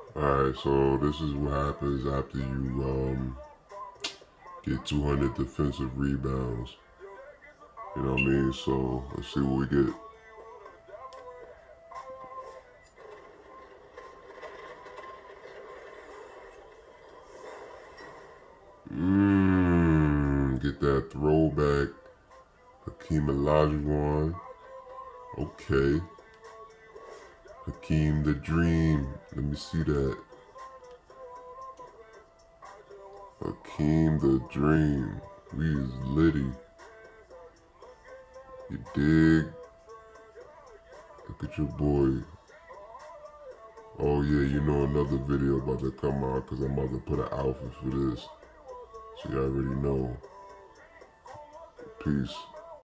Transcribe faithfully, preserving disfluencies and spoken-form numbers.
Alright, so this is what happens after you um, get two hundred defensive rebounds. You know what I mean? So let's see what we get. Mmm, get that throwback Hakeem Olajuwon. Okay. Hakeem the Dream. Let me see that. Hakeem the Dream. We is litty. You dig? Look at your boy. Oh yeah, you know another video about to come out because I'm about to put an outfit for this. So you already know. Peace.